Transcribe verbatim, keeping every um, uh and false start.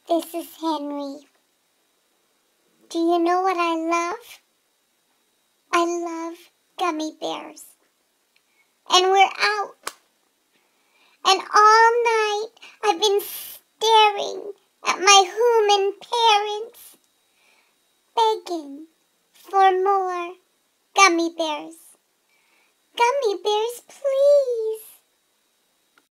This is Henry. Do you know what I love? I love gummy bears. And we're out. And all night I've been staring at my human parents, begging for more gummy bears. Gummy bears, please.